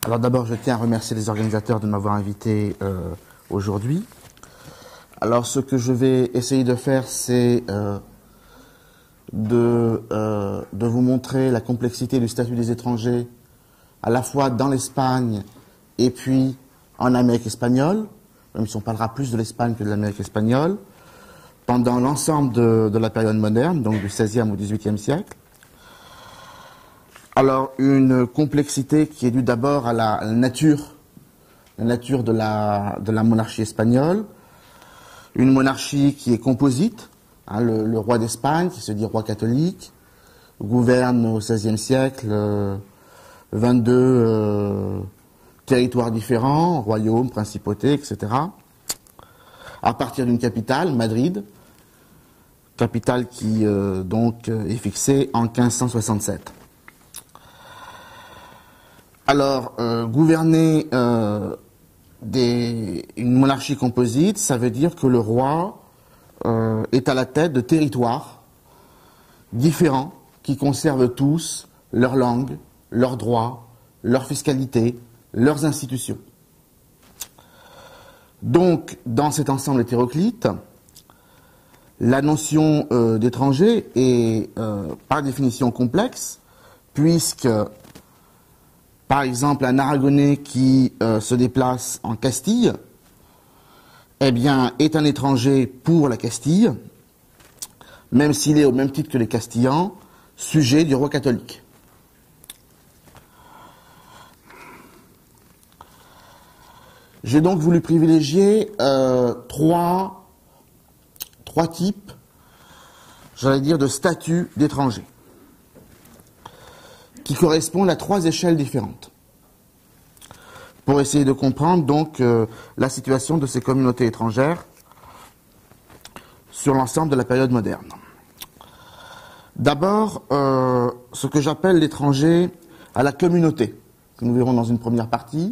Alors d'abord, je tiens à remercier les organisateurs de m'avoir invité aujourd'hui. Alors ce que je vais essayer de faire, c'est de vous montrer la complexité du statut des étrangers, à la fois dans l'Espagne et puis en Amérique espagnole, même si on parlera plus de l'Espagne que de l'Amérique espagnole, pendant l'ensemble de la période moderne, donc du XVIe au XVIIIe siècle. Alors, une complexité qui est due d'abord à la nature de la monarchie espagnole, une monarchie qui est composite, hein, le roi d'Espagne, qui se dit roi catholique, gouverne au XVIe siècle 22 territoires différents, royaumes, principautés, etc., à partir d'une capitale, Madrid, capitale qui donc est fixée en 1567. Alors, gouverner une monarchie composite, ça veut dire que le roi est à la tête de territoires différents qui conservent tous leur langue, leurs droits, leur fiscalité, leurs institutions. Donc, dans cet ensemble hétéroclite, la notion d'étranger est par définition complexe, puisque par exemple, un Aragonais qui se déplace en Castille, eh bien, est un étranger pour la Castille, même s'il est au même titre que les Castillans, sujet du roi catholique. J'ai donc voulu privilégier trois types, j'allais dire, de statut d'étranger, qui correspondent à trois échelles différentes, pour essayer de comprendre donc la situation de ces communautés étrangères sur l'ensemble de la période moderne. D'abord, ce que j'appelle l'étranger à la communauté, que nous verrons dans une première partie.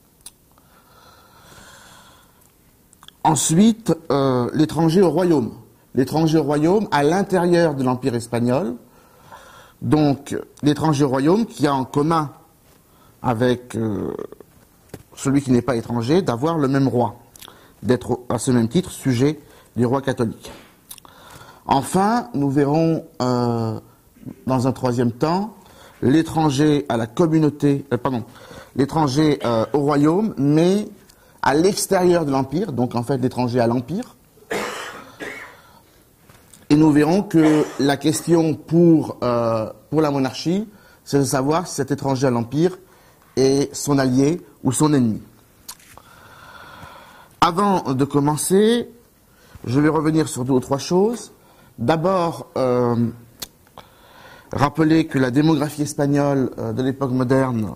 Ensuite, l'étranger au royaume. L'étranger au royaume à l'intérieur de l'Empire espagnol. Donc, l'étranger au royaume qui a en commun avec celui qui n'est pas étranger d'avoir le même roi, d'être à ce même titre sujet du roi catholique. Enfin, nous verrons dans un troisième temps l'étranger à la communauté, l'étranger au royaume, mais à l'extérieur de l'Empire, donc en fait l'étranger à l'Empire. Et nous verrons que la question pour la monarchie, c'est de savoir si cet étranger à l'Empire est son allié ou son ennemi. Avant de commencer, je vais revenir sur deux ou trois choses. D'abord, rappeler que la démographie espagnole de l'époque moderne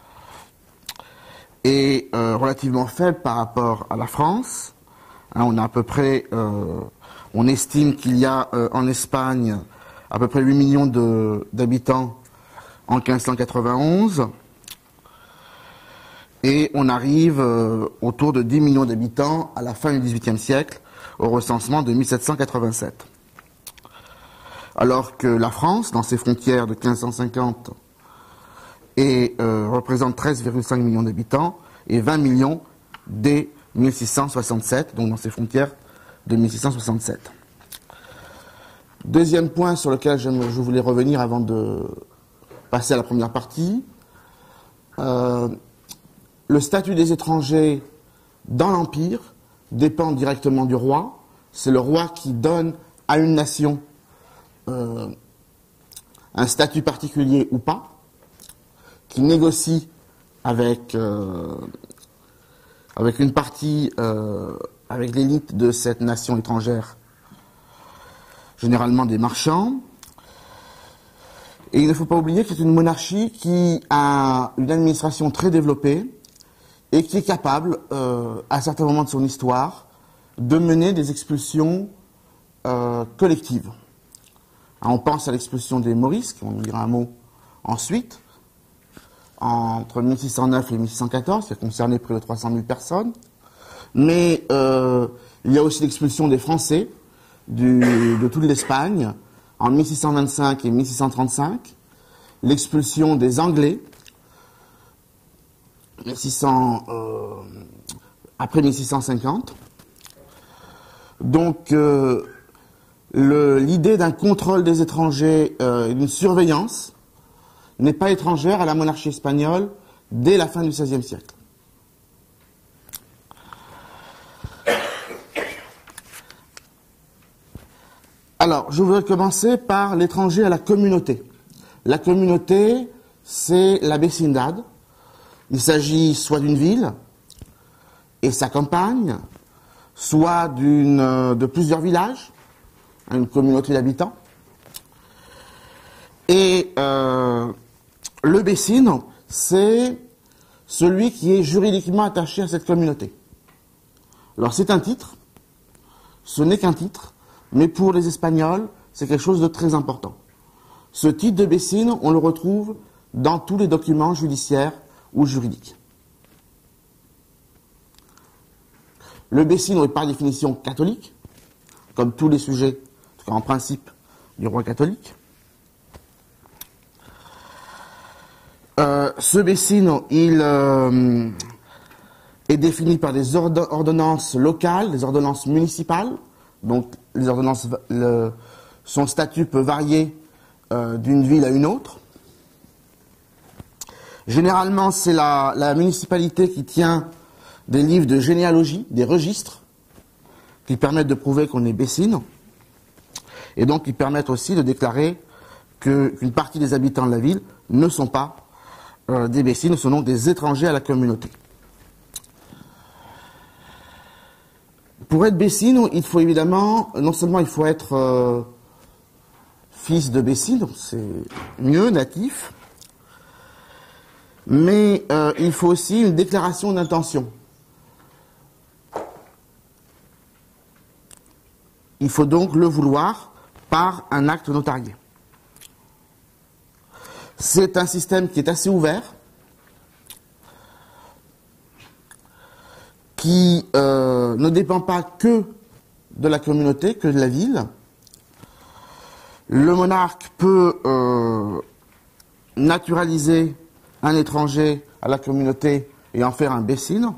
est relativement faible par rapport à la France. Hein, on a à peu près... on estime qu'il y a en Espagne à peu près 8 millions d'habitants en 1591 et on arrive autour de 10 millions d'habitants à la fin du XVIIIe siècle au recensement de 1787. Alors que la France, dans ses frontières de 1550, représente 13,5 millions d'habitants et 20 millions dès 1667, donc dans ses frontières de 1667. Deuxième point sur lequel je voulais revenir avant de passer à la première partie, le statut des étrangers dans l'Empire dépend directement du roi. C'est le roi qui donne à une nation un statut particulier ou pas, qui négocie avec une partie, avec l'élite de cette nation étrangère, généralement des marchands. Et il ne faut pas oublier que c'est une monarchie qui a une administration très développée et qui est capable, à certains moments de son histoire, de mener des expulsions collectives. Alors, on pense à l'expulsion des Morisques, on en dira un mot ensuite, entre 1609 et 1614, qui a concerné près de 300 000 personnes. Mais il y a aussi l'expulsion des Français de toute l'Espagne en 1625 et 1635, l'expulsion des Anglais après 1650. Donc, l'idée d'un contrôle des étrangers, d'une surveillance, n'est pas étrangère à la monarchie espagnole dès la fin du XVIe siècle. Alors, je voudrais commencer par l'étranger à la communauté. La communauté, c'est la vecindad. Il s'agit soit d'une ville et sa campagne, soit de plusieurs villages, une communauté d'habitants. Et le vecino, c'est celui qui est juridiquement attaché à cette communauté. Alors c'est un titre, ce n'est qu'un titre, mais pour les Espagnols, c'est quelque chose de très important. Ce titre de vecino, on le retrouve dans tous les documents judiciaires ou juridiques. Le vecino est par définition catholique, comme tous les sujets, en tout cas en principe, du roi catholique. Ce vecino, il est défini par des ordonnances locales, des ordonnances municipales. Donc, les ordonnances, son statut peut varier d'une ville à une autre. Généralement, c'est la municipalité qui tient des livres de généalogie, des registres, qui permettent de prouver qu'on est vecino, et donc qui permettent aussi de déclarer qu'une partie des habitants de la ville ne sont pas des vecinos, ce sont donc des étrangers à la communauté. Pour être vecino, il faut évidemment, non seulement il faut être fils de vecino, c'est mieux, natif, mais il faut aussi une déclaration d'intention. Il faut donc le vouloir par un acte notarié. C'est un système qui est assez ouvert, qui ne dépend pas que de la communauté, que de la ville. Le monarque peut naturaliser un étranger à la communauté et en faire un vecino.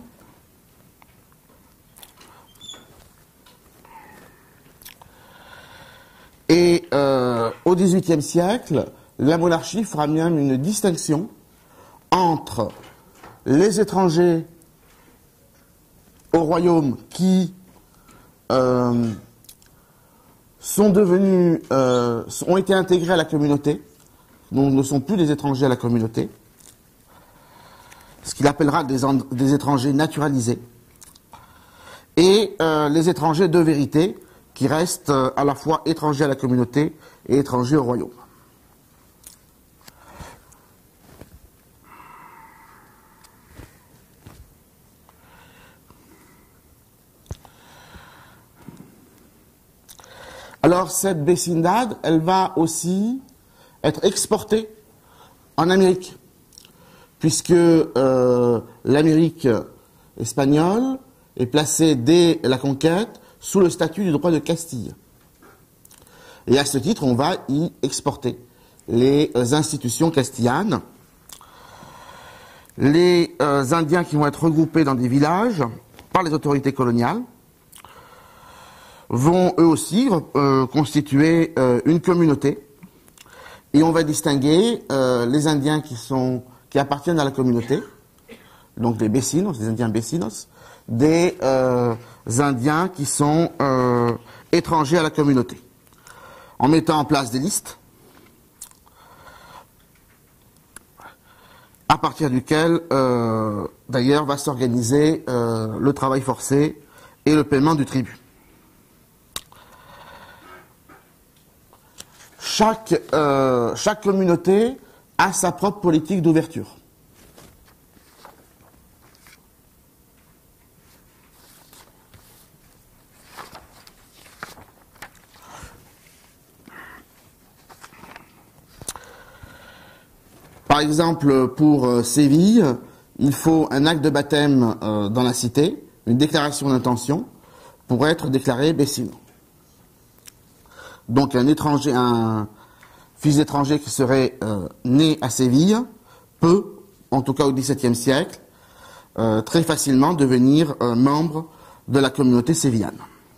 Et au XVIIIe siècle, la monarchie fera même une distinction entre les étrangers au royaume qui sont devenus, ont été intégrés à la communauté, donc ne sont plus des étrangers à la communauté, ce qu'il appellera des étrangers naturalisés, et les étrangers de vérité, qui restent à la fois étrangers à la communauté et étrangers au royaume. Alors cette vecindad, elle va aussi être exportée en Amérique, puisque l'Amérique espagnole est placée dès la conquête sous le statut du droit de Castille. Et à ce titre, on va y exporter les institutions castillanes. Les Indiens qui vont être regroupés dans des villages par les autorités coloniales vont eux aussi constituer une communauté. Et on va distinguer les Indiens qui appartiennent à la communauté, donc les vecinos, les Indiens vecinos, des Indiens qui sont étrangers à la communauté, en mettant en place des listes à partir duquel, d'ailleurs, va s'organiser le travail forcé et le paiement du tribut. Chaque communauté a sa propre politique d'ouverture. Par exemple, pour Séville, il faut un acte de baptême dans la cité, une déclaration d'intention, pour être déclaré vecino. Donc un fils d'étranger qui serait né à Séville peut, en tout cas au XVIIe siècle, très facilement devenir membre de la communauté sévillane.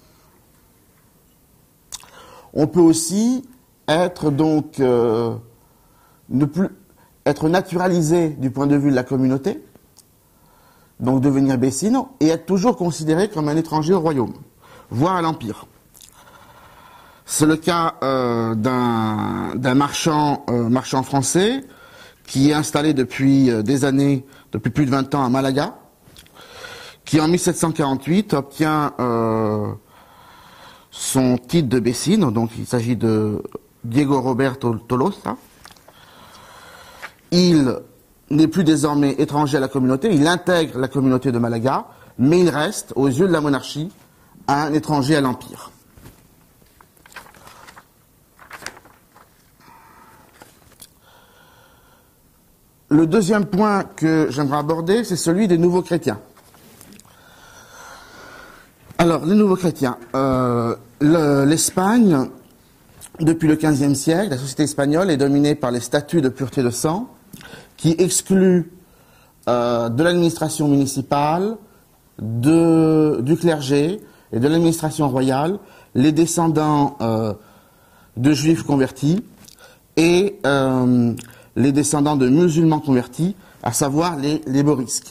On peut aussi être donc ne plus être naturalisé du point de vue de la communauté, donc devenir Bessino, et être toujours considéré comme un étranger au royaume, voire à l'Empire. C'est le cas d'un marchand français qui est installé depuis des années, depuis plus de 20 ans à Malaga, qui en 1748 obtient son titre de Bessino, donc il s'agit de Diego Roberto Tolosa. Il n'est plus désormais étranger à la communauté, il intègre la communauté de Malaga, mais il reste, aux yeux de la monarchie, un étranger à l'Empire. Le deuxième point que j'aimerais aborder, c'est celui des nouveaux chrétiens. Alors, les nouveaux chrétiens. L'Espagne, depuis le XVe siècle, la société espagnole est dominée par les statuts de pureté de sang, qui excluent de l'administration municipale, du clergé et de l'administration royale les descendants de juifs convertis et les descendants de musulmans convertis, à savoir les morisques.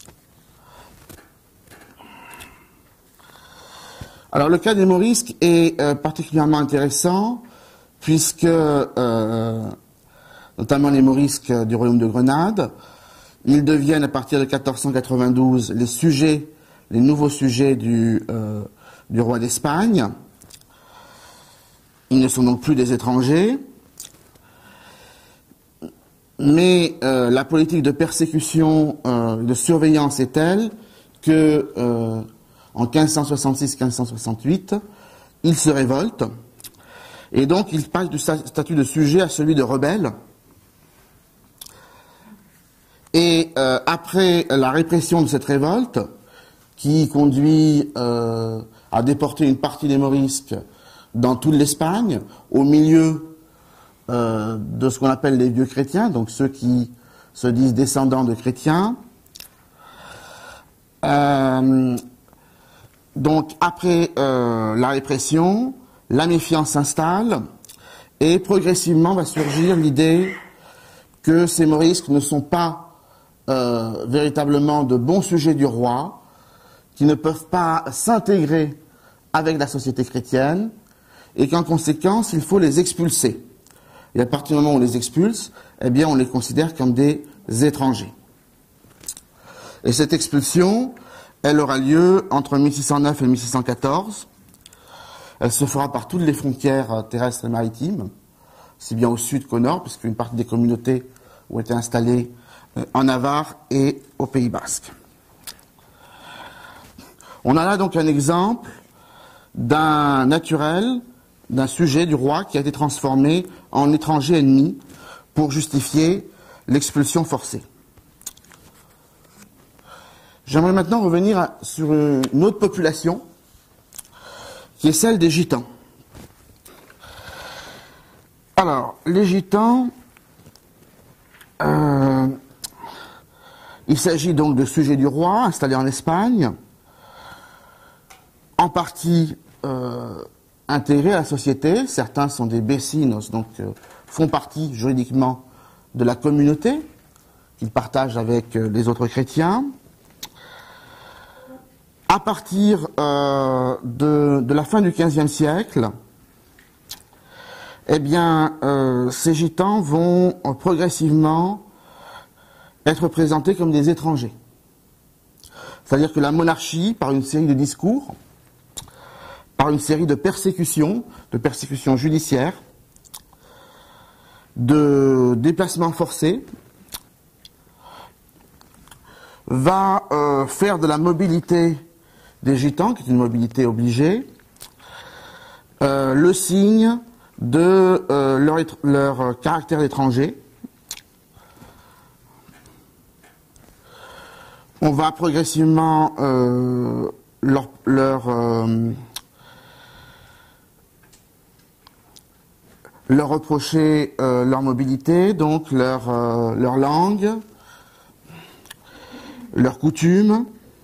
Alors le cas des morisques est particulièrement intéressant puisque, notamment les morisques du royaume de Grenade, ils deviennent à partir de 1492 les nouveaux sujets du roi d'Espagne. Ils ne sont donc plus des étrangers. Mais la politique de persécution, de surveillance est telle que en 1566-1568, ils se révoltent et donc ils passent du statut de sujet à celui de rebelle. Et après la répression de cette révolte, qui conduit à déporter une partie des morisques dans toute l'Espagne, au milieu de ce qu'on appelle les vieux chrétiens, donc ceux qui se disent descendants de chrétiens. Donc après la répression, la méfiance s'installe et progressivement va surgir l'idée que ces morisques ne sont pas véritablement de bons sujets du roi, qui ne peuvent pas s'intégrer avec la société chrétienne et qu'en conséquence il faut les expulser. Et à partir du moment où on les expulse, eh bien on les considère comme des étrangers. Et cette expulsion, elle aura lieu entre 1609 et 1614. Elle se fera par toutes les frontières terrestres et maritimes, aussi bien au sud qu'au nord, puisqu'une partie des communautés ont été installées en Navarre et au Pays Basque. On a là donc un exemple d'un naturel, d'un sujet du roi qui a été transformé en étranger ennemi pour justifier l'expulsion forcée. J'aimerais maintenant revenir sur une autre population, qui est celle des Gitans. Alors, les Gitans, il s'agit donc de sujets du roi installés en Espagne, en partie intégrés à la société. Certains sont des vecinos, donc font partie juridiquement de la communauté qu'ils partagent avec les autres chrétiens. À partir de la fin du XVe siècle, eh bien, ces gitans vont progressivement être présentés comme des étrangers. C'est-à-dire que la monarchie, par une série de discours, par une série de persécutions judiciaires, de déplacements forcés, va faire de la mobilité des gitans, qui est une mobilité obligée, le signe de leur caractère étranger. On va progressivement leur reprocher leur mobilité, donc leur langue, leurs coutumes,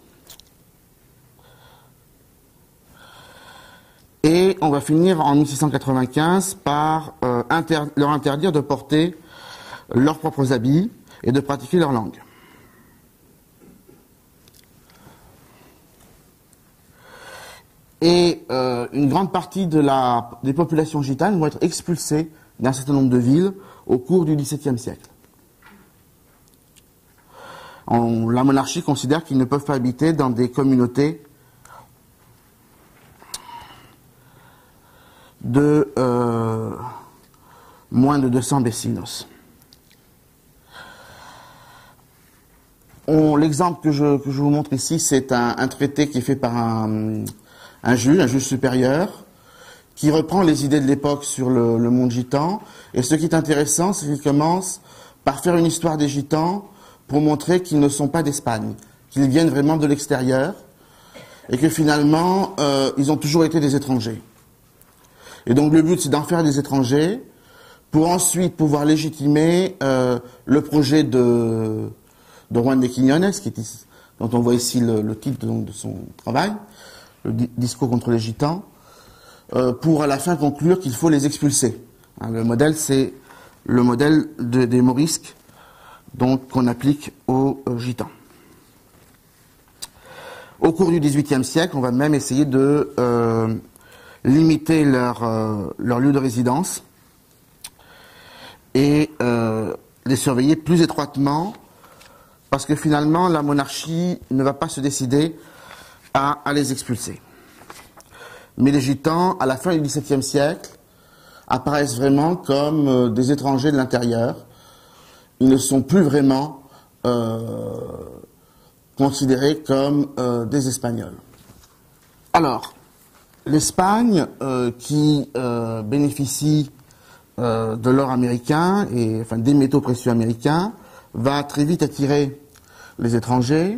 et on va finir en 1695 par leur interdire de porter leurs propres habits et de pratiquer leur langue. Et une grande partie des populations gitanes vont être expulsées d'un certain nombre de villes au cours du XVIIe siècle. La monarchie considère qu'ils ne peuvent pas habiter dans des communautés de moins de 200 vecinos. L'exemple que je vous montre ici, c'est un traité qui est fait par un juge supérieur, qui reprend les idées de l'époque sur le monde gitan. Et ce qui est intéressant, c'est qu'il commence par faire une histoire des gitans pour montrer qu'ils ne sont pas d'Espagne, qu'ils viennent vraiment de l'extérieur, et que finalement, ils ont toujours été des étrangers. Et donc le but, c'est d'en faire des étrangers, pour ensuite pouvoir légitimer le projet de Juan de Quiñones, dont on voit ici le titre de son travail, le discours contre les gitans, pour à la fin conclure qu'il faut les expulser. Le modèle, c'est le modèle des morisques qu'on applique aux gitans. Au cours du XVIIIe siècle, on va même essayer de limiter leur lieu de résidence et les surveiller plus étroitement, parce que finalement la monarchie ne va pas se décider à les expulser. Mais les gitans, à la fin du XVIIe siècle, apparaissent vraiment comme des étrangers de l'intérieur. Ils ne sont plus vraiment considérés comme des Espagnols. Alors, l'Espagne, qui bénéficie de l'or américain, enfin des métaux précieux américains, va très vite attirer les étrangers.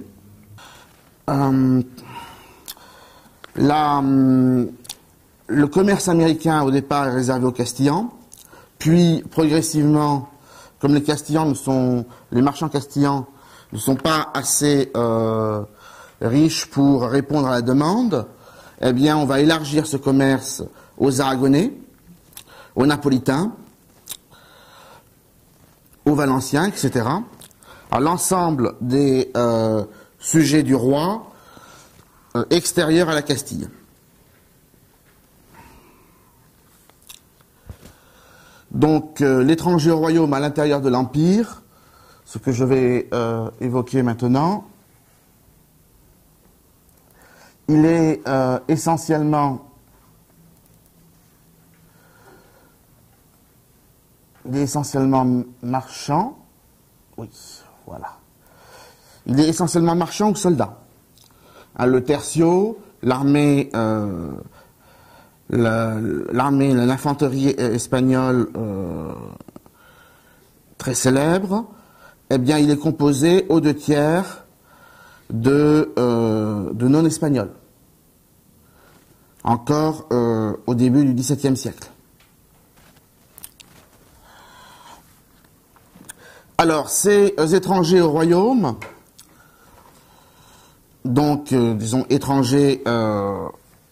Le commerce américain au départ est réservé aux Castillans, puis progressivement, comme les marchands castillans ne sont pas assez riches pour répondre à la demande, eh bien on va élargir ce commerce aux Aragonais, aux Napolitains, aux Valenciens, etc. À l'ensemble des sujets du roi extérieurs à la Castille. Donc l'étranger au royaume à l'intérieur de l'Empire, ce que je vais évoquer maintenant, il est essentiellement marchand. Oui, voilà. Il est essentiellement marchand ou soldat. Le tercio, l'infanterie espagnole très célèbre, eh bien, il est composé aux 2/3 de non-espagnols. Encore au début du XVIIe siècle. Alors, ces étrangers au royaume, donc, disons, étrangers à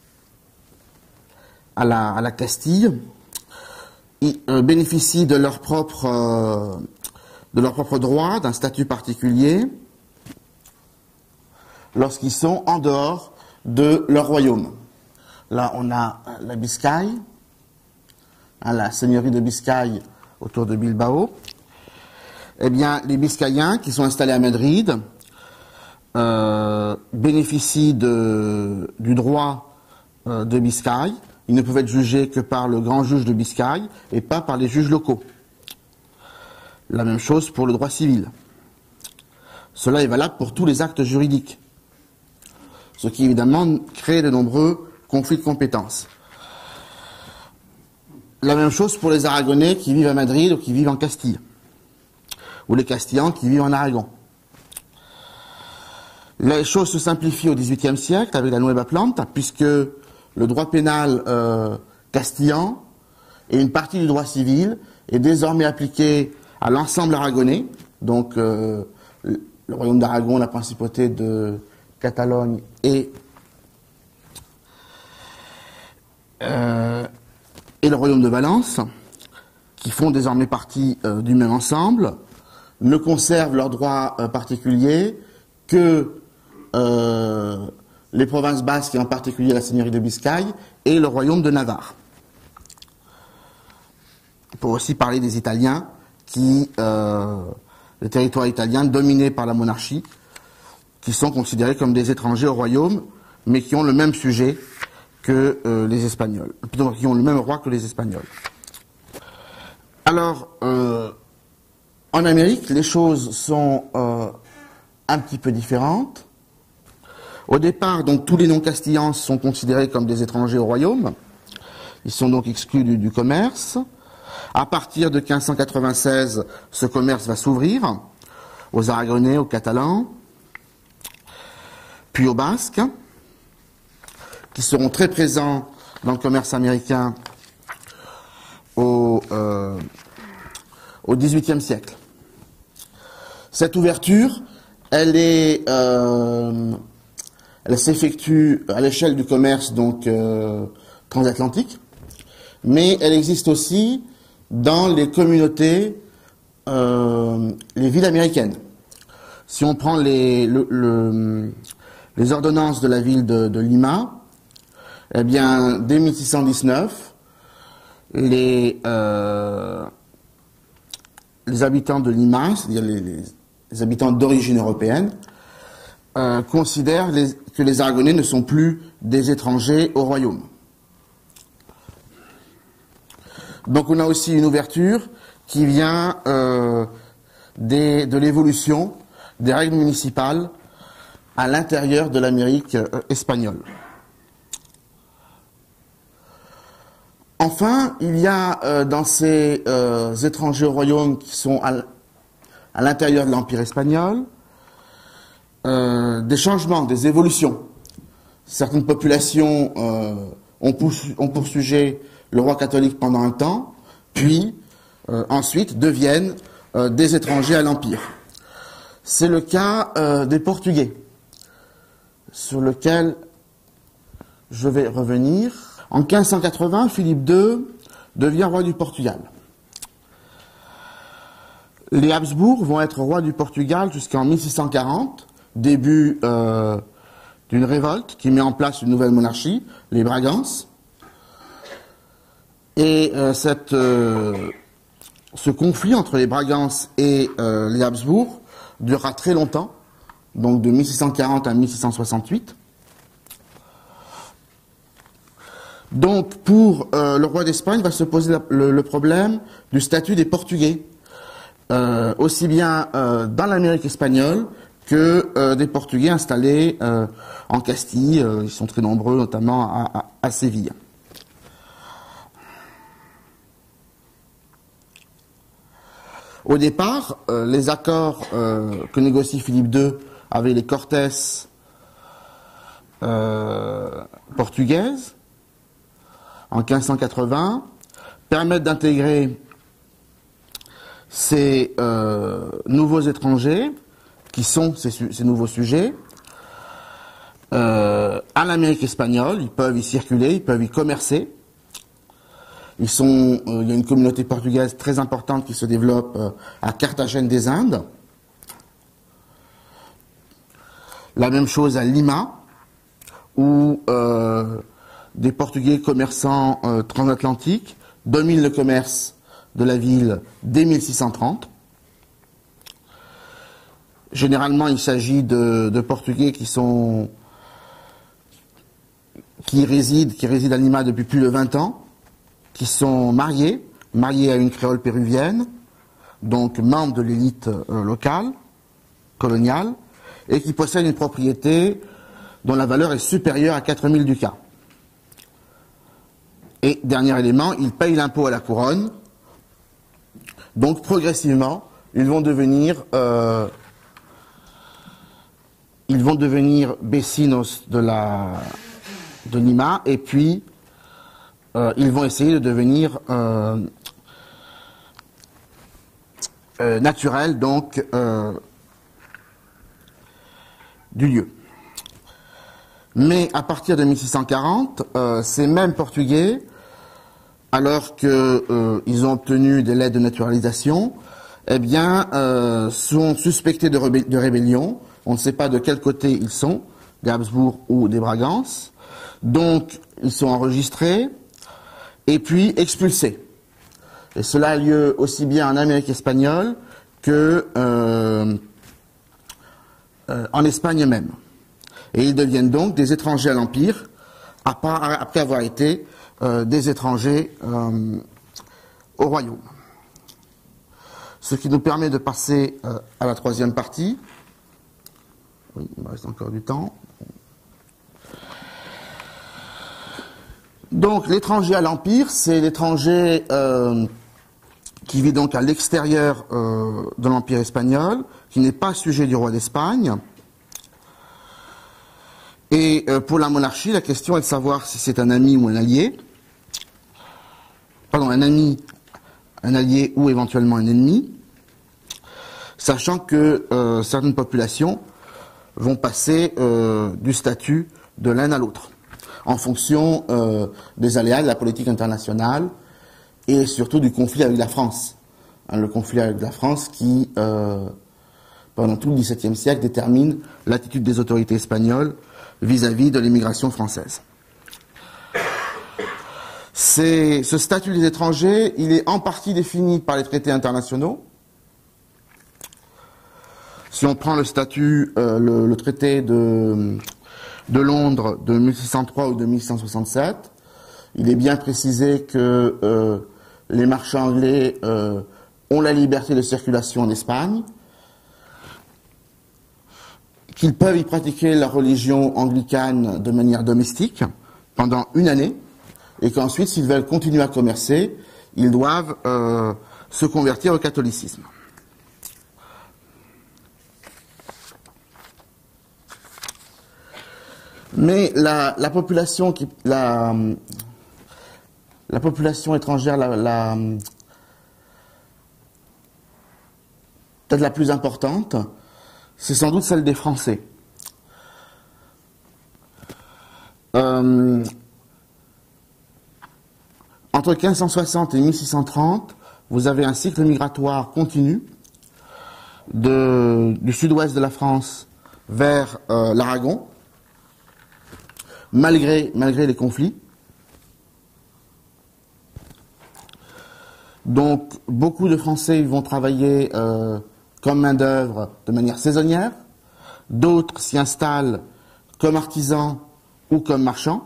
la Castille, ils bénéficient de leur propre droit, d'un statut particulier, lorsqu'ils sont en dehors de leur royaume. Là, on a la Biscaye, la seigneurie de Biscaye autour de Bilbao. Eh bien, les Biscayens qui sont installés à Madrid bénéficient du droit de Biscaye. Ils ne peuvent être jugés que par le grand juge de Biscaye et pas par les juges locaux. La même chose pour le droit civil. Cela est valable pour tous les actes juridiques, ce qui évidemment crée de nombreux conflits de compétences. La même chose pour les Aragonais qui vivent à Madrid ou qui vivent en Castille, ou les Castillans qui vivent en Aragon. Les choses se simplifient au XVIIIe siècle avec la Nueva Planta, puisque le droit pénal castillan et une partie du droit civil est désormais appliqué à l'ensemble aragonais, donc le royaume d'Aragon, la principauté de Catalogne et le royaume de Valence, qui font désormais partie du même ensemble, ne conservent leurs droits particuliers que les provinces basques, et en particulier la seigneurie de Biscaye, et le royaume de Navarre. On peut aussi parler des Italiens, les territoires italiens dominés par la monarchie, qui sont considérés comme des étrangers au royaume, mais qui ont le même sujet que les Espagnols, plutôt qui ont le même roi que les Espagnols. Alors, en Amérique, les choses sont un petit peu différentes. Au départ, donc, tous les non-castillans sont considérés comme des étrangers au royaume. Ils sont donc exclus du commerce. À partir de 1596, ce commerce va s'ouvrir aux Aragonais, aux Catalans, puis aux Basques, qui seront très présents dans le commerce américain au XVIIIe siècle. Cette ouverture, elle s'effectue à l'échelle du commerce donc transatlantique, mais elle existe aussi dans les communautés, les villes américaines. Si on prend les ordonnances de la ville de Lima, eh bien, dès 1619, les habitants de Lima, c'est-à-dire les habitants d'origine européenne, considèrent que les Aragonais ne sont plus des étrangers au royaume. Donc on a aussi une ouverture qui vient de l'évolution des règles municipales à l'intérieur de l'Amérique espagnole. Enfin, il y a dans ces étrangers au royaume qui sont à l'intérieur de l'Empire espagnol des changements, des évolutions. Certaines populations ont pour sujet le roi catholique pendant un temps, puis ensuite deviennent des étrangers à l'Empire. C'est le cas des Portugais, sur lequel je vais revenir. En 1580, Philippe II devient roi du Portugal. Les Habsbourg vont être rois du Portugal jusqu'en 1640, début d'une révolte qui met en place une nouvelle monarchie, les Bragances. Et ce conflit entre les Bragances et les Habsbourg durera très longtemps, donc de 1640 à 1668. Donc, pour le roi d'Espagne, va se poser le problème du statut des Portugais, aussi bien dans l'Amérique espagnole que des Portugais installés en Castille. Ils sont très nombreux, notamment à Séville. Au départ, les accords que négocie Philippe II avec les Cortés portugaises, en 1580, permettent d'intégrer ces nouveaux étrangers, qui sont ces nouveaux sujets, à l'Amérique espagnole. Ils peuvent y circuler, ils peuvent y commercer. Il y a une communauté portugaise très importante qui se développe à Carthagène des Indes. La même chose à Lima, où des Portugais commerçants transatlantiques dominent le commerce de la ville dès 1630. Généralement, il s'agit de Portugais qui résident à Lima depuis plus de 20 ans, qui sont mariés à une créole péruvienne, donc membres de l'élite locale, coloniale, et qui possèdent une propriété dont la valeur est supérieure à 4000 ducats. Et dernier élément, ils payent l'impôt à la couronne. Donc progressivement, ils vont devenir vecinos de Lima, et puis ils vont essayer de devenir naturels, donc du lieu. Mais à partir de 1640, ces mêmes Portugais, alors qu'ils ont obtenu des lettres de naturalisation, eh bien, sont suspectés de rébellion. On ne sait pas de quel côté ils sont, des Habsbourg ou des Bragances. Donc, ils sont enregistrés et puis expulsés. Et cela a lieu aussi bien en Amérique espagnole que en Espagne même. Et ils deviennent donc des étrangers à l'Empire, après avoir été des étrangers au royaume. Ce qui nous permet de passer à la troisième partie. Oui, il me reste encore du temps. Donc, l'étranger à l'Empire, c'est l'étranger qui vit donc à l'extérieur de l'Empire espagnol, qui n'est pas sujet du roi d'Espagne. Et pour la monarchie, la question est de savoir si c'est un ami ou un allié. Pardon, un ami, un allié ou éventuellement un ennemi, sachant que certaines populations vont passer du statut de l'un à l'autre, en fonction des aléas de la politique internationale et surtout du conflit avec la France. Le conflit avec la France qui, pendant tout le XVIIe siècle, détermine l'attitude des autorités espagnoles vis-à-vis de l'immigration française. Ce statut des étrangers, il est en partie défini par les traités internationaux. Si on prend le statut, le traité de Londres de 1603 ou de 1667, il est bien précisé que les marchands anglais ont la liberté de circulation en Espagne, qu'ils peuvent y pratiquer la religion anglicane de manière domestique pendant une année, et qu'ensuite, s'ils veulent continuer à commercer, ils doivent se convertir au catholicisme. Mais la population étrangère, peut-être la plus importante, c'est sans doute celle des Français. Entre 1560 et 1630, vous avez un cycle migratoire continu du sud-ouest de la France vers l'Aragon, malgré les conflits. Donc, beaucoup de Français vont travailler comme main-d'œuvre de manière saisonnière. D'autres s'y installent comme artisans ou comme marchands.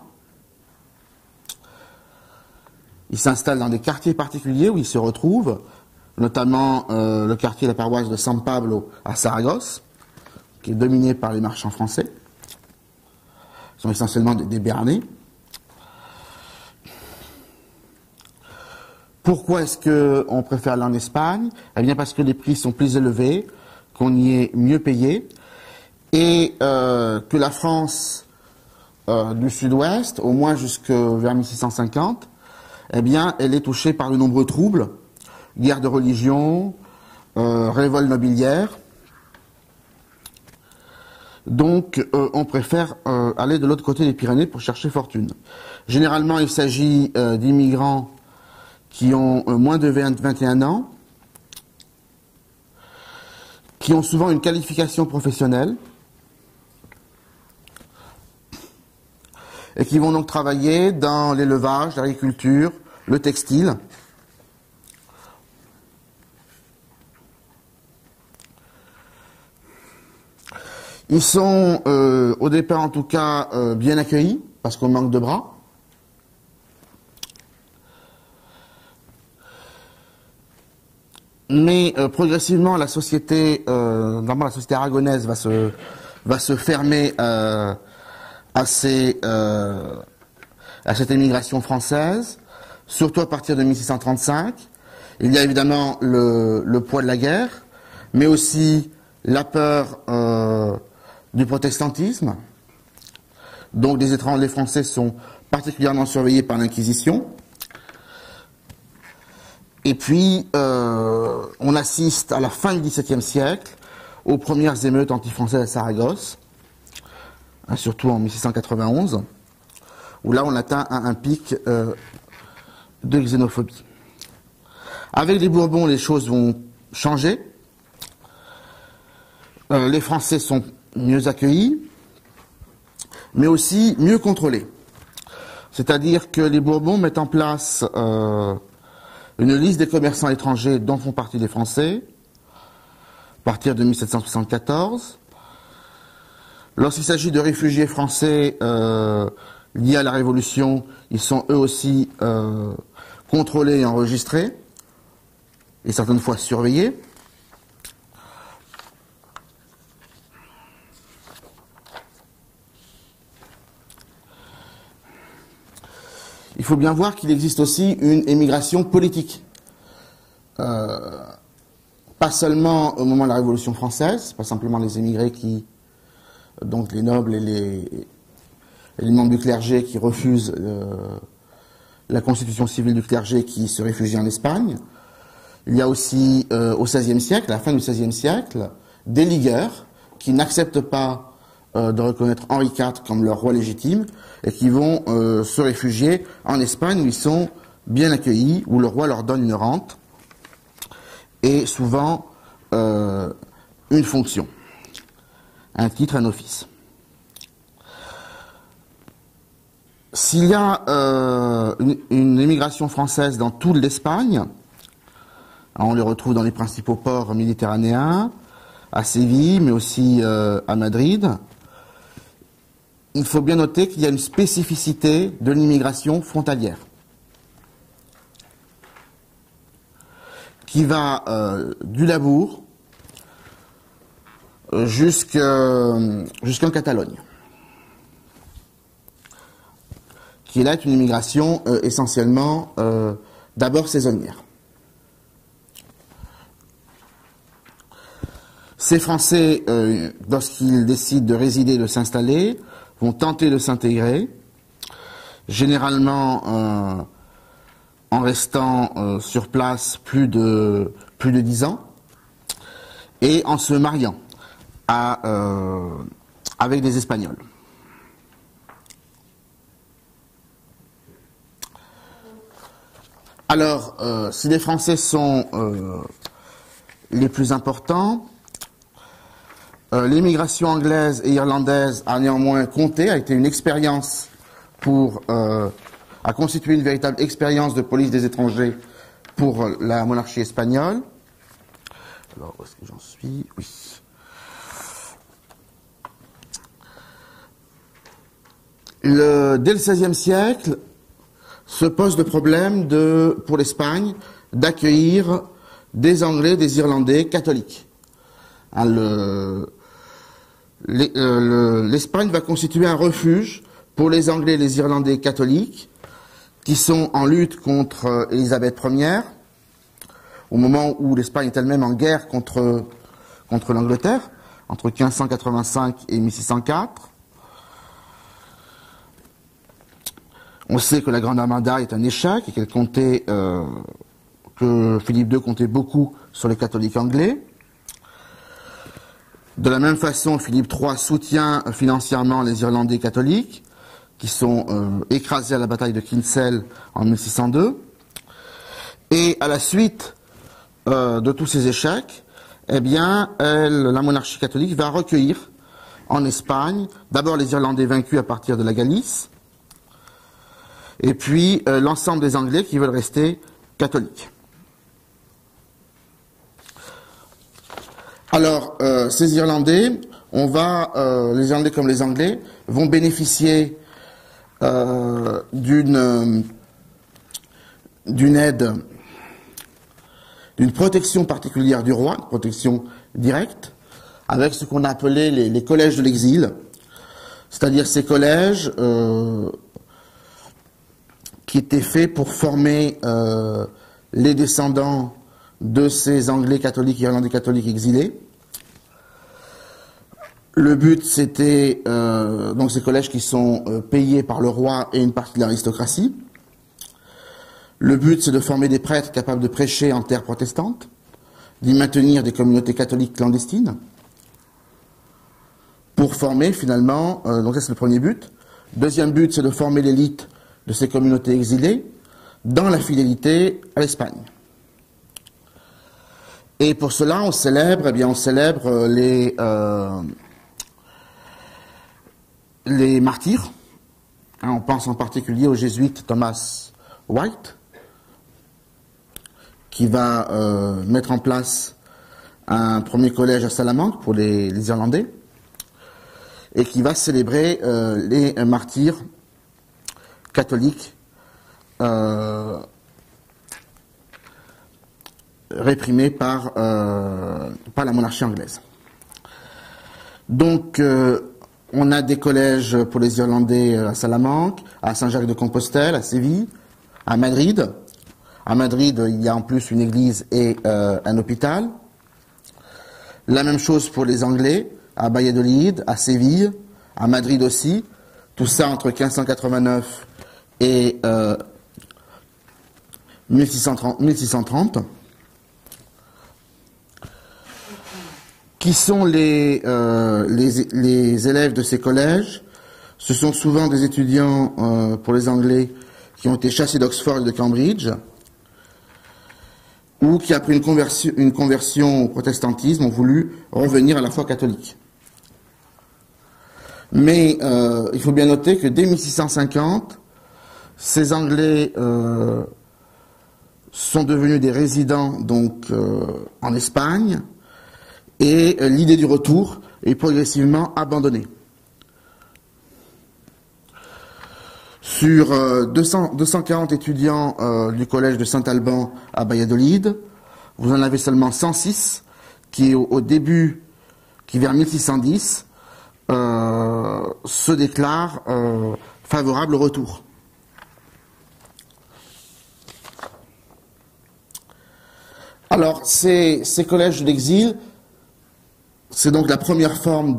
Ils s'installent dans des quartiers particuliers où ils se retrouvent, notamment le quartier de la paroisse de San Pablo à Saragosse, qui est dominé par les marchands français. Ils sont essentiellement des Béarnais. Pourquoi est-ce qu'on préfère aller en Espagne? Eh bien parce que les prix sont plus élevés, qu'on y est mieux payé, et que la France du sud-ouest, au moins jusque vers 1650, eh bien, elle est touchée par de nombreux troubles, guerre de religion, révolte nobiliaire. Donc, on préfère aller de l'autre côté des Pyrénées pour chercher fortune. Généralement, il s'agit d'immigrants qui ont moins de 21 ans, qui ont souvent une qualification professionnelle, et qui vont donc travailler dans l'élevage, l'agriculture, le textile. Ils sont, au départ en tout cas, bien accueillis, parce qu'on manque de bras. Mais progressivement, la société, notamment la société aragonaise, va se fermer à cette émigration française, surtout à partir de 1635. Il y a évidemment le poids de la guerre, mais aussi la peur du protestantisme. Donc les Français sont particulièrement surveillés par l'Inquisition. Et puis, on assiste à la fin du XVIIe siècle aux premières émeutes anti-françaises à Saragosse, surtout en 1691, où là on atteint un pic de xénophobie. Avec les Bourbons, les choses vont changer. Les Français sont mieux accueillis, mais aussi mieux contrôlés. C'est-à-dire que les Bourbons mettent en place une liste des commerçants étrangers dont font partie les Français, à partir de 1774. Lorsqu'il s'agit de réfugiés français liés à la Révolution, ils sont eux aussi contrôlés et enregistrés, et certaines fois surveillés. Il faut bien voir qu'il existe aussi une émigration politique. Pas seulement au moment de la Révolution française, pas simplement les émigrés qui, donc les nobles et les membres du clergé qui refusent la constitution civile du clergé qui se réfugient en Espagne. Il y a aussi au XVIe siècle, à la fin du XVIe siècle, des ligueurs qui n'acceptent pas de reconnaître Henri IV comme leur roi légitime et qui vont se réfugier en Espagne où ils sont bien accueillis, où le roi leur donne une rente et souvent une fonction, un titre, un office. S'il y a une émigration française dans toute l'Espagne, on les retrouve dans les principaux ports méditerranéens, à Séville, mais aussi à Madrid. Il faut bien noter qu'il y a une spécificité de l'immigration frontalière qui va du Labourd jusqu'en Catalogne, qui là est une immigration essentiellement d'abord saisonnière. Ces Français, lorsqu'ils décident de résider, de s'installer, vont tenter de s'intégrer, généralement en restant sur place plus de 10 ans, et en se mariant avec des Espagnols. Alors, si les Français sont les plus importants, l'immigration anglaise et irlandaise a néanmoins compté, a été une expérience a constitué une véritable expérience de police des étrangers pour la monarchie espagnole. Alors, où est-ce que j'en suis? Oui. Dès le XVIe siècle, se pose le problème pour l'Espagne d'accueillir des Anglais, des Irlandais catholiques. L'Espagne va constituer un refuge pour les Anglais et les Irlandais catholiques qui sont en lutte contre Élisabeth Ier, au moment où l'Espagne est elle-même en guerre contre l'Angleterre, entre 1585 et 1604. On sait que la Grande Armada est un échec et que Philippe II comptait beaucoup sur les catholiques anglais. De la même façon, Philippe III soutient financièrement les Irlandais catholiques, qui sont écrasés à la bataille de Kinsale en 1602. Et à la suite de tous ces échecs, eh bien, la monarchie catholique va recueillir en Espagne d'abord les Irlandais vaincus à partir de la Galice, et puis l'ensemble des Anglais qui veulent rester catholiques. Alors, ces Irlandais, les Irlandais comme les Anglais, vont bénéficier d'une aide, d'une protection particulière du roi, une protection directe, avec ce qu'on a appelé les collèges de l'exil, c'est-à-dire ces collèges qui étaient faits pour former les descendants de ces Anglais catholiques et Irlandais catholiques exilés. Le but, c'était donc ces collèges qui sont payés par le roi et une partie de l'aristocratie. Le but, c'est de former des prêtres capables de prêcher en terre protestante, d'y maintenir des communautés catholiques clandestines. pour former finalement, donc ça c'est le premier but. Deuxième but, c'est de former l'élite de ces communautés exilées dans la fidélité à l'Espagne. Et pour cela, on célèbre les martyrs. On pense en particulier au jésuite Thomas White, qui va mettre en place un premier collège à Salamanque pour les Irlandais, et qui va célébrer les martyrs catholiques réprimés par la monarchie anglaise. Donc, on a des collèges pour les Irlandais à Salamanque, à Saint-Jacques-de-Compostelle, à Séville, à Madrid. À Madrid, il y a en plus une église et un hôpital. La même chose pour les Anglais, à Valladolid, à Séville, à Madrid aussi. Tout ça entre 1589 et 1630. Qui sont les élèves de ces collèges? Ce sont souvent des étudiants, pour les Anglais, qui ont été chassés d'Oxford et de Cambridge, ou qui, après une conversion au protestantisme, ont voulu revenir à la foi catholique. Mais il faut bien noter que dès 1650, ces Anglais sont devenus des résidents donc en Espagne, et l'idée du retour est progressivement abandonnée. Sur 240 étudiants du collège de Saint-Alban à Valladolid, vous en avez seulement 106 qui, au début, qui vers 1610, se déclarent favorables au retour. Alors, ces collèges de l'exil, c'est donc la première forme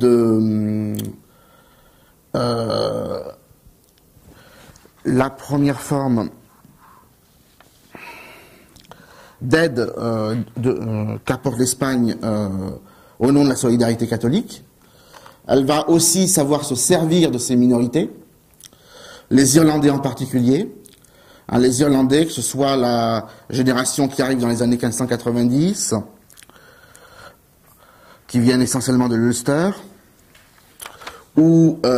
d'aide qu'apporte l'Espagne au nom de la solidarité catholique. Elle va aussi savoir se servir de ces minorités, les Irlandais en particulier. Les Irlandais, que ce soit la génération qui arrive dans les années 1590, qui viennent essentiellement de l'Ulster, ou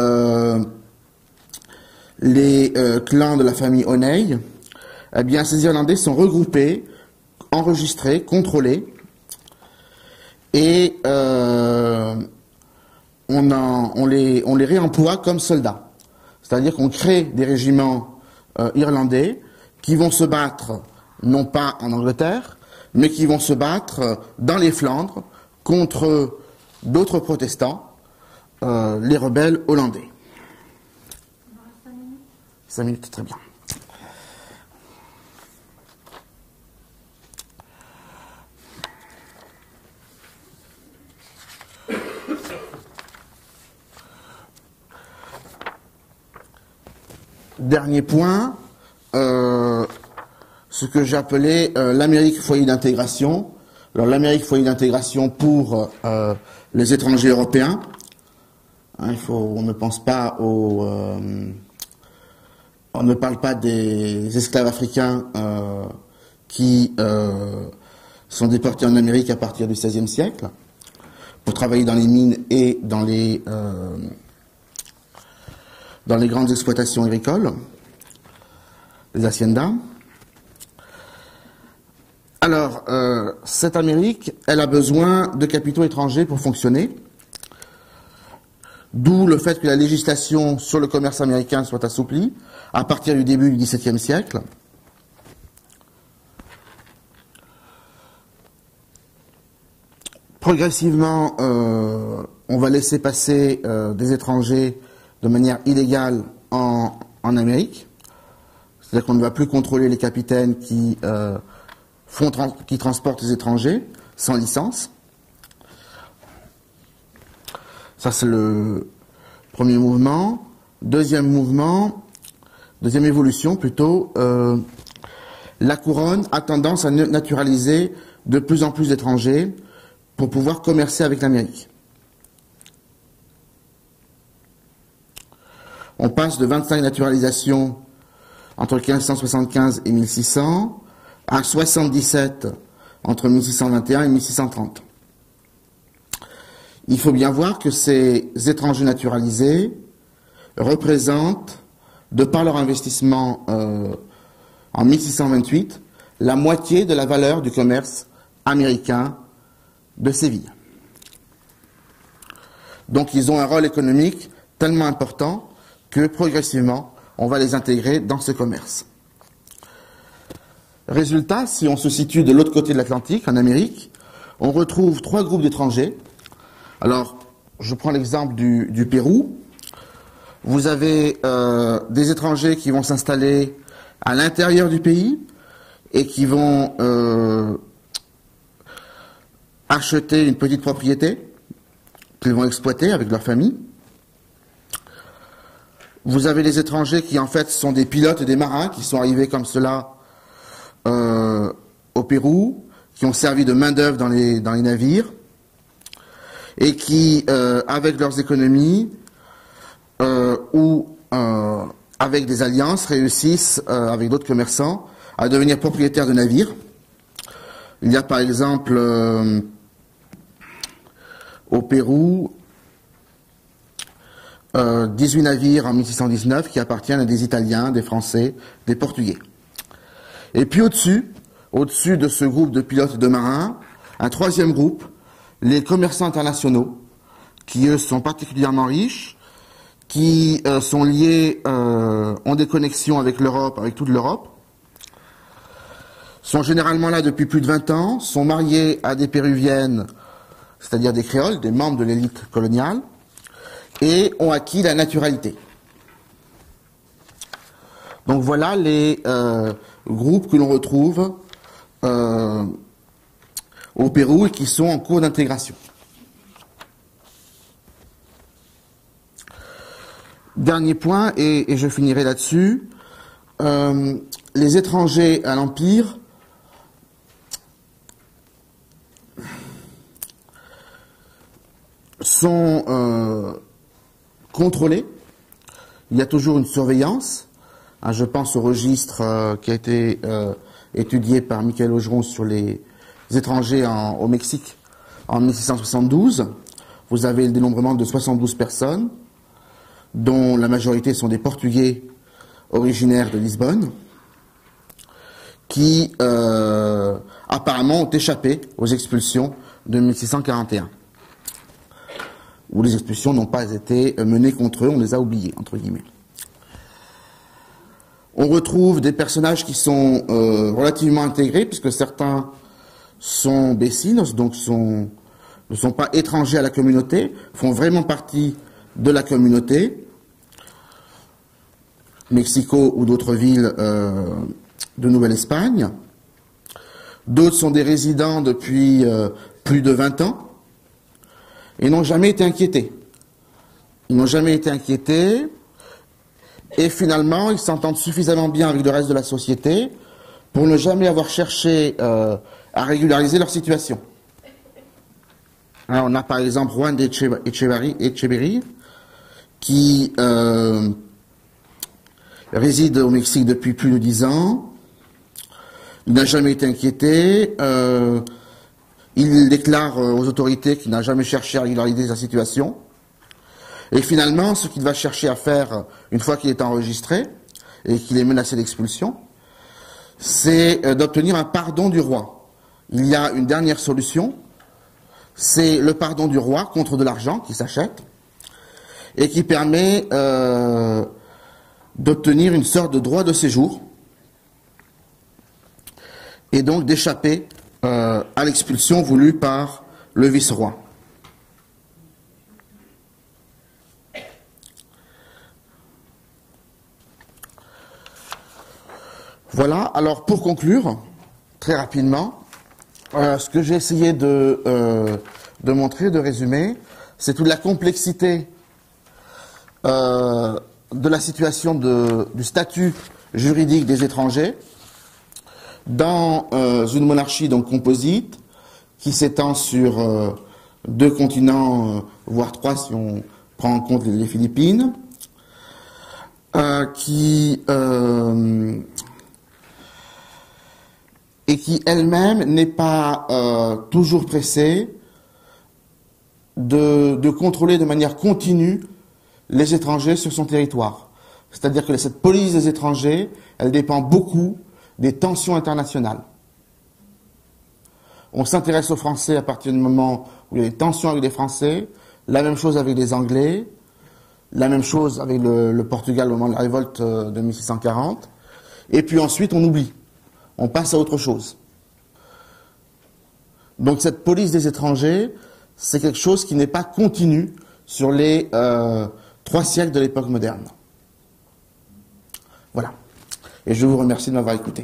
les clans de la famille O'Neill, eh bien, ces Irlandais sont regroupés, enregistrés, contrôlés, et on les réemploie comme soldats. C'est-à-dire qu'on crée des régiments irlandais qui vont se battre, non pas en Angleterre, mais qui vont se battre dans les Flandres contre d'autres protestants, les rebelles hollandais. 5 minutes, très bien. Dernier point, ce que j'ai appelé l'Amérique foyer d'intégration. Alors l'Amérique foyer d'intégration pour les étrangers européens. On ne pense pas on ne parle pas des esclaves africains qui sont déportés en Amérique à partir du XVIe siècle pour travailler dans les mines et dans les grandes exploitations agricoles, les haciendas. Alors, cette Amérique, elle a besoin de capitaux étrangers pour fonctionner, d'où le fait que la législation sur le commerce américain soit assouplie à partir du début du XVIIe siècle. Progressivement, on va laisser passer des étrangers de manière illégale en Amérique. C'est-à-dire qu'on ne va plus contrôler les capitaines qui transportent les étrangers sans licence. Ça, c'est le premier mouvement. Deuxième évolution plutôt, la couronne a tendance à naturaliser de plus en plus d'étrangers pour pouvoir commercer avec l'Amérique. On passe de 25 naturalisations entre 1575 et 1600 à 77 entre 1621 et 1630. Il faut bien voir que ces étrangers naturalisés représentent, de par leur investissement en 1628, la moitié de la valeur du commerce américain de Séville. Donc ils ont un rôle économique tellement important que progressivement, on va les intégrer dans ce commerce. Résultat, si on se situe de l'autre côté de l'Atlantique, en Amérique, on retrouve 3 groupes d'étrangers. Alors, je prends l'exemple du Pérou. Vous avez des étrangers qui vont s'installer à l'intérieur du pays et qui vont acheter une petite propriété qu'ils vont exploiter avec leur famille. Vous avez les étrangers qui en fait sont des pilotes et des marins qui sont arrivés comme cela au Pérou, qui ont servi de main-d'œuvre dans les navires et qui, avec leurs économies ou avec des alliances, réussissent avec d'autres commerçants à devenir propriétaires de navires. Il y a par exemple au Pérou 18 navires en 1619 qui appartiennent à des Italiens, des Français, des Portugais. Et puis au-dessus de ce groupe de pilotes et de marins, un 3e groupe, les commerçants internationaux, qui eux sont particulièrement riches, qui sont liés, ont des connexions avec l'Europe, avec toute l'Europe, sont généralement là depuis plus de 20 ans, sont mariés à des péruviennes, c'est-à-dire des créoles, des membres de l'élite coloniale, et ont acquis la naturalité. Donc voilà les groupes que l'on retrouve au Pérou et qui sont en cours d'intégration. Dernier point, et je finirai là-dessus, les étrangers à l'Empire sont contrôlés. Il y a toujours une surveillance. Je pense au registre qui a été étudié par Michael Augeron sur les étrangers au Mexique en 1672. Vous avez le dénombrement de 72 personnes, dont la majorité sont des Portugais originaires de Lisbonne, qui apparemment ont échappé aux expulsions de 1641. Où les expulsions n'ont pas été menées contre eux, on les a oubliés, entre guillemets. On retrouve des personnages qui sont relativement intégrés, puisque certains sont vecinos, donc ne sont pas étrangers à la communauté, font vraiment partie de la communauté. Mexico ou d'autres villes de Nouvelle-Espagne. D'autres sont des résidents depuis plus de 20 ans et n'ont jamais été inquiétés. Ils n'ont jamais été inquiétés et finalement ils s'entendent suffisamment bien avec le reste de la société pour ne jamais avoir cherché à régulariser leur situation. Alors, on a par exemple Juan de Echeverri qui réside au Mexique depuis plus de 10 ans. Il n'a jamais été inquiété. Il déclare aux autorités qu'il n'a jamais cherché à régulariser sa situation. Et finalement, ce qu'il va chercher à faire une fois qu'il est enregistré et qu'il est menacé d'expulsion, c'est d'obtenir un pardon du roi. Il y a une dernière solution, c'est le pardon du roi contre de l'argent qui s'achète et qui permet d'obtenir une sorte de droit de séjour et donc d'échapper à l'expulsion voulue par le vice-roi. Voilà, alors pour conclure, très rapidement, ce que j'ai essayé de montrer, de résumer, c'est toute la complexité de la situation du statut juridique des étrangers dans une monarchie donc composite qui s'étend sur 2 continents, voire 3 si on prend en compte les Philippines, qui elle-même n'est pas toujours pressée de contrôler de manière continue les étrangers sur son territoire. C'est-à-dire que cette police des étrangers, elle dépend beaucoup des tensions internationales. On s'intéresse aux Français à partir du moment où il y a des tensions avec les Français, la même chose avec les Anglais, la même chose avec le Portugal au moment de la révolte de 1640, et puis ensuite on oublie, on passe à autre chose. Donc cette police des étrangers, c'est quelque chose qui n'est pas continu sur les 3 siècles de l'époque moderne. Voilà. Et je vous remercie de m'avoir écouté.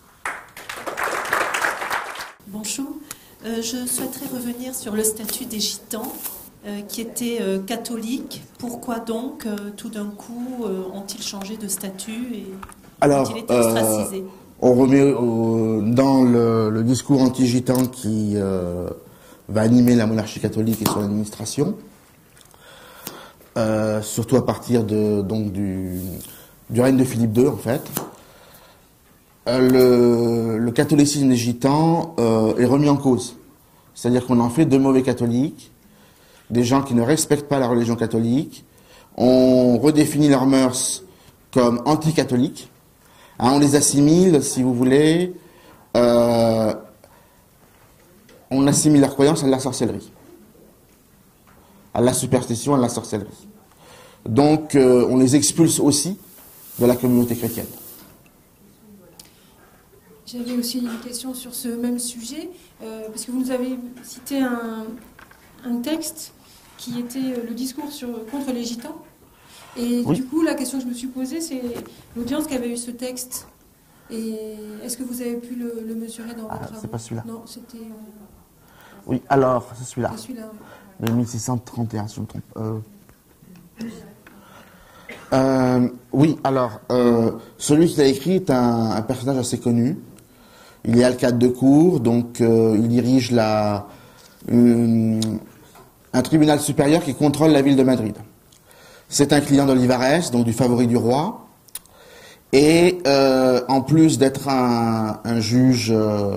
Bonjour. Je souhaiterais revenir sur le statut des gitans qui étaient catholiques. Pourquoi donc, tout d'un coup, ont-ils changé de statut et ont-ils été ostracisés? On remet dans le discours anti-gitan qui va animer la monarchie catholique et son administration, surtout à partir du règne de Philippe II, en fait. Le catholicisme des gitans est remis en cause. C'est-à-dire qu'on en fait de mauvais catholiques, des gens qui ne respectent pas la religion catholique. On redéfinit leurs mœurs comme anti-catholiques. On les assimile, si vous voulez, on assimile leurs croyances à la sorcellerie, à la superstition, à la sorcellerie. Donc, on les expulse aussi de la communauté chrétienne. J'avais aussi une question sur ce même sujet, parce que vous nous avez cité un texte qui était le discours contre les gitans. Et oui. Du coup, la question que je me suis posée, c'est l'audience qui avait eu ce texte. Et est-ce que vous avez pu le mesurer dans votre travail? C'est pas celui-là. Non, c'était... Oui, alors, c'est celui-là. C'est celui-là, oui. De 1631, si je me trompe. Oui, alors, celui qui l'a écrit est un personnage assez connu. Il est alcade de cour, donc il dirige un tribunal supérieur qui contrôle la ville de Madrid. C'est un client d'Olivares, donc du favori du roi. Et en plus d'être un juge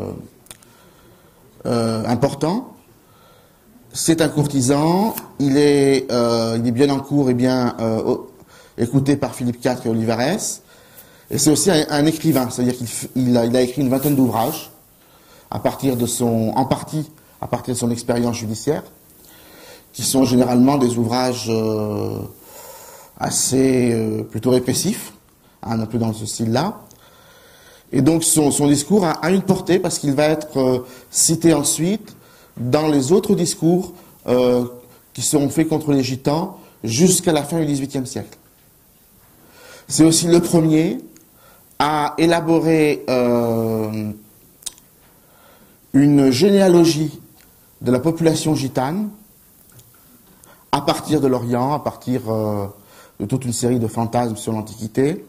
important, c'est un courtisan. Il est bien en cour et bien écouté par Philippe IV et Olivares. Et c'est aussi un écrivain, c'est-à-dire qu'il a écrit une vingtaine d'ouvrages, en partie à partir de son expérience judiciaire, qui sont généralement des ouvrages assez plutôt répressif, un peu dans ce style-là. Et donc son discours a une portée parce qu'il va être cité ensuite dans les autres discours qui seront faits contre les gitans jusqu'à la fin du XVIIIe siècle. C'est aussi le premier à élaborer une généalogie de la population gitane à partir de l'Orient, à partir de toute une série de fantasmes sur l'Antiquité,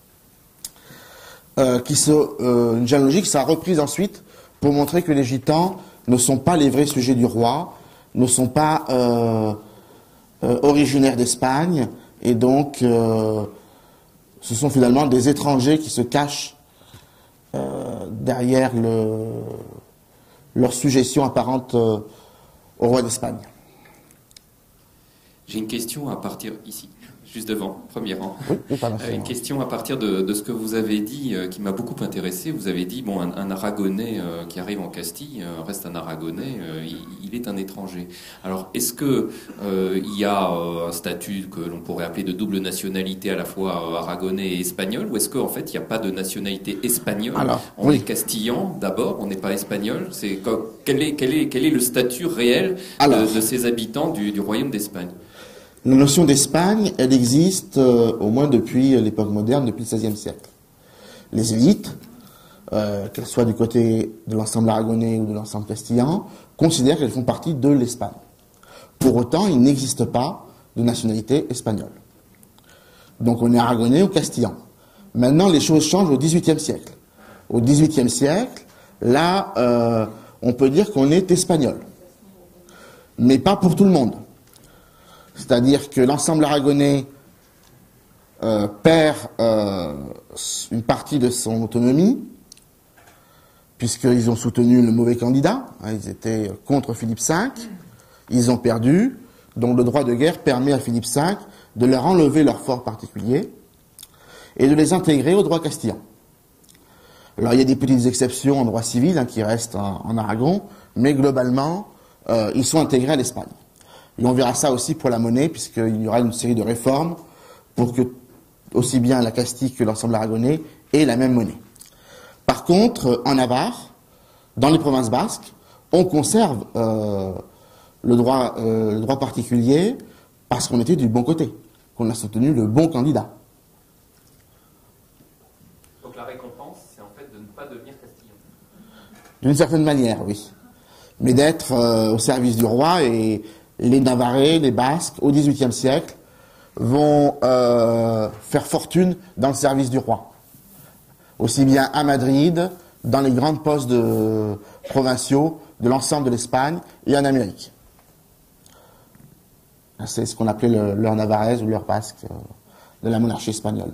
une généalogie qui sera reprise ensuite pour montrer que les gitans ne sont pas les vrais sujets du roi, ne sont pas originaires d'Espagne, et donc ce sont finalement des étrangers qui se cachent derrière leur suggestion apparente au roi d'Espagne. J'ai une question à partir ici, juste devant, premier rang. Oui, pardon, une question à partir de ce que vous avez dit qui m'a beaucoup intéressé. Vous avez dit, bon, un Aragonais qui arrive en Castille reste un Aragonais, il est un étranger. Alors, est-ce que il y a un statut que l'on pourrait appeler de double nationalité à la fois aragonais et espagnol, ou est-ce qu'en fait, il n'y a pas de nationalité espagnole? Alors, on est castillan d'abord, on n'est pas espagnol. Quel est le statut réel de ces habitants du royaume d'Espagne? La notion d'Espagne, elle existe au moins depuis l'époque moderne, depuis le XVIe siècle. Les élites, qu'elles soient du côté de l'ensemble aragonais ou de l'ensemble castillan, considèrent qu'elles font partie de l'Espagne. Pour autant, il n'existe pas de nationalité espagnole. Donc on est aragonais ou castillan. Maintenant, les choses changent au XVIIIe siècle. Au XVIIIe siècle, là, on peut dire qu'on est espagnol. Mais pas pour tout le monde. C'est-à-dire que l'ensemble aragonais perd une partie de son autonomie, puisqu'ils ont soutenu le mauvais candidat, hein, ils étaient contre Philippe V, ils ont perdu, donc le droit de guerre permet à Philippe V de leur enlever leur fort particulier et de les intégrer au droit castillan. Alors il y a des petites exceptions en droit civil, hein, qui restent en Aragon, mais globalement, ils sont intégrés à l'Espagne. Et on verra ça aussi pour la monnaie, puisqu'il y aura une série de réformes pour que aussi bien la Castille que l'ensemble aragonais aient la même monnaie. Par contre, en Navarre, dans les provinces basques, on conserve le droit particulier parce qu'on était du bon côté, qu'on a soutenu le bon candidat. Donc la récompense, c'est en fait de ne pas devenir castillan. D'une certaine manière, oui. Mais d'être au service du roi, et les Navarrais, les Basques, au XVIIIe siècle, vont faire fortune dans le service du roi. Aussi bien à Madrid, dans les grandes postes provinciaux de l'ensemble de l'Espagne et en Amérique. C'est ce qu'on appelait l'heure navarraise ou l'heure basque de la monarchie espagnole.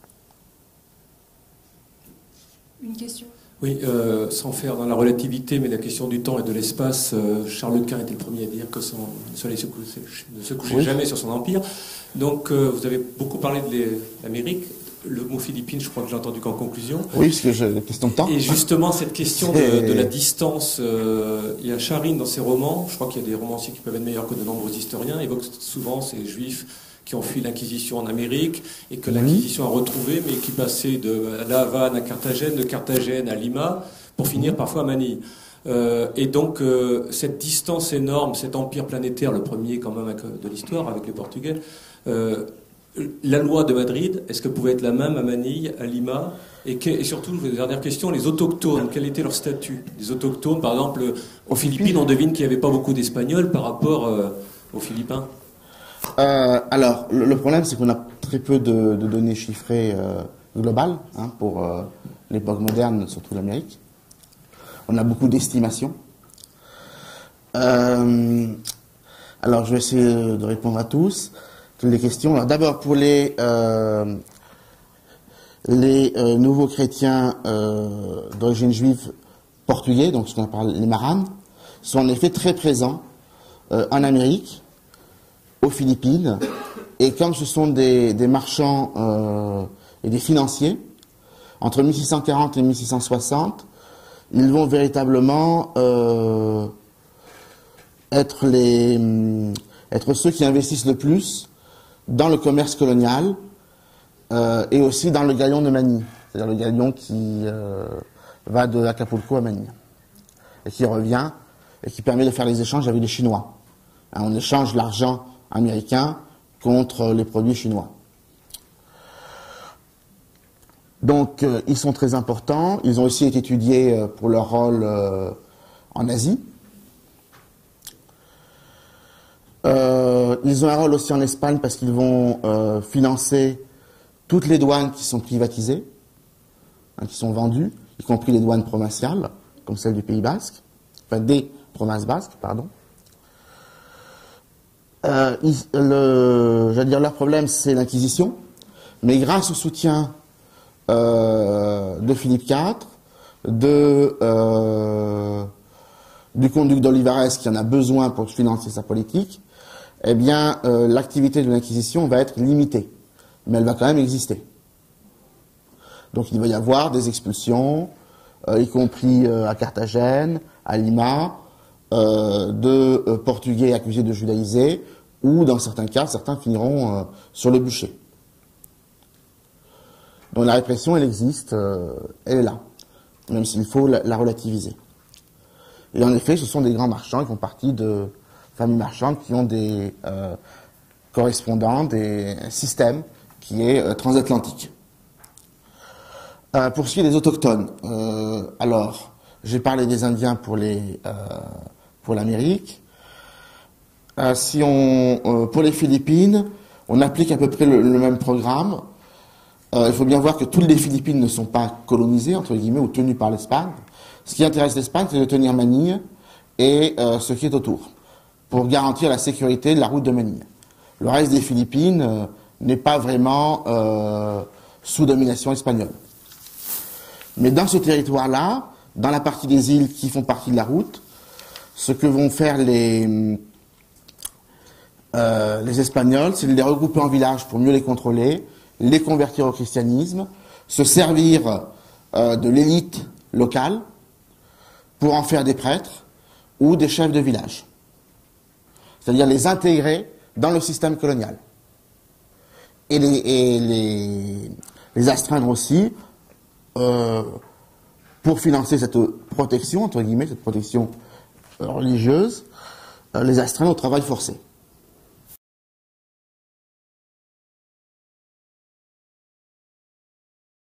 Une question. Oui, sans faire dans la relativité, mais la question du temps et de l'espace, Charles Quint était le premier à dire que le soleil ne se couchait jamais sur son empire. Donc, vous avez beaucoup parlé de l'Amérique. Le mot Philippines, je crois que j'ai entendu qu'en conclusion. Oui, parce que j'ai question de temps. Et justement, cette question de la distance, il y a Charine dans ses romans, je crois qu'il y a des romanciers qui peuvent être meilleurs que de nombreux historiens, évoque souvent ces juifs qui ont fui l'Inquisition en Amérique et que l'Inquisition a retrouvé, mais qui passaient de La Havane à Carthagène, de Carthagène à Lima, pour finir parfois à Manille. Et donc, cette distance énorme, cet empire planétaire, le premier quand même de l'histoire avec les Portugais, la loi de Madrid, est-ce qu'elle pouvait être la même à Manille, à Lima? Et surtout, dernière question, les autochtones, quel était leur statut? Les autochtones, par exemple, aux Philippines, on devine qu'il n'y avait pas beaucoup d'Espagnols par rapport aux Philippins. Alors, le problème, c'est qu'on a très peu de données chiffrées globales, hein, pour l'époque moderne, surtout l'Amérique. On a beaucoup d'estimations. Alors, je vais essayer de répondre à toutes les questions. Alors, d'abord, pour les nouveaux chrétiens d'origine juive portugais, donc ce qu'on appelle les Maranes, sont en effet très présents en Amérique, aux Philippines, et comme ce sont des marchands et des financiers, entre 1640 et 1660, ils vont véritablement être ceux qui investissent le plus dans le commerce colonial et aussi dans le galion de Manille, c'est-à-dire le galion qui va de Acapulco à Manille et qui revient et qui permet de faire les échanges avec les Chinois. Hein, on échange l'argent américain contre les produits chinois. Donc, ils sont très importants. Ils ont aussi été étudiés pour leur rôle en Asie. Ils ont un rôle aussi en Espagne parce qu'ils vont financer toutes les douanes qui sont privatisées, hein, qui sont vendues, y compris les douanes provinciales, comme celle du Pays Basque, enfin des provinces basques, pardon. J'allais dire, leur problème, c'est l'Inquisition, mais grâce au soutien de Philippe IV, du comte-duc d'Olivares qui en a besoin pour financer sa politique, eh bien, l'activité de l'Inquisition va être limitée, mais elle va quand même exister. Donc il va y avoir des expulsions, y compris à Carthagène, à Lima, de Portugais accusés de judaïser, ou dans certains cas, certains finiront sur le bûcher. Donc la répression, elle existe, elle est là, même s'il faut la relativiser. Et en effet, ce sont des grands marchands, ils font partie de familles marchandes qui ont des correspondants, un système qui est transatlantique. Pour ce qui est des autochtones, alors, j'ai parlé des Indiens pour l'Amérique. Pour les Philippines, on applique à peu près le même programme. Il faut bien voir que toutes les Philippines ne sont pas colonisées, entre guillemets, ou tenues par l'Espagne. Ce qui intéresse l'Espagne, c'est de tenir Manille et ce qui est autour, pour garantir la sécurité de la route de Manille. Le reste des Philippines n'est pas vraiment sous domination espagnole. Mais dans ce territoire-là, dans la partie des îles qui font partie de la route, ce que vont faire les Espagnols, c'est de les regrouper en villages pour mieux les contrôler, les convertir au christianisme, se servir de l'élite locale pour en faire des prêtres ou des chefs de village. C'est-à-dire les intégrer dans le système colonial. Et les astreindre aussi pour financer cette protection, entre guillemets, cette protection religieuse, les astreindre au travail forcé.